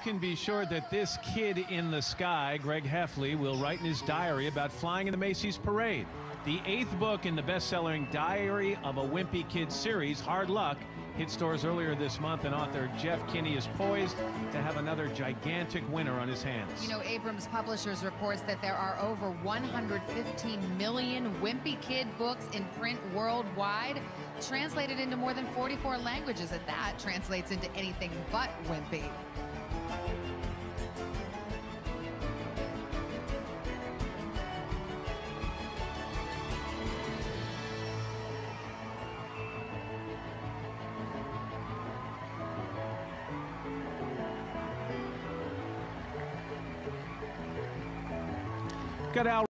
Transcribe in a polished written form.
can be sure that this kid in the sky, Greg Heffley, will write in his diary about flying in the Macy's parade. The 8th book in the best-selling Diary of a Wimpy Kid series, Hard Luck, hit stores earlier this month, and author Jeff Kinney is poised to have another gigantic winner on his hands. You know, Abrams Publishers reports that there are over 115 million Wimpy Kid books in print worldwide, translated into more than 44 languages, and that translates into anything but wimpy. Got Al